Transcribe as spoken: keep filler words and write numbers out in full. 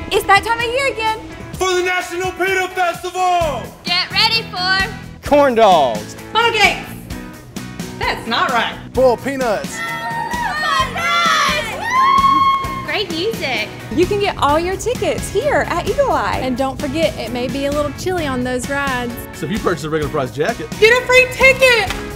It's that time of year again. For the National Pita Festival! Get ready for corn dogs. Funnel cakes. That's not right. Bull peanuts. great music. You can get all your tickets here at Eagle Eye. And don't forget, it may be a little chilly on those rides. So if you purchase a regular price jacket, get a free ticket.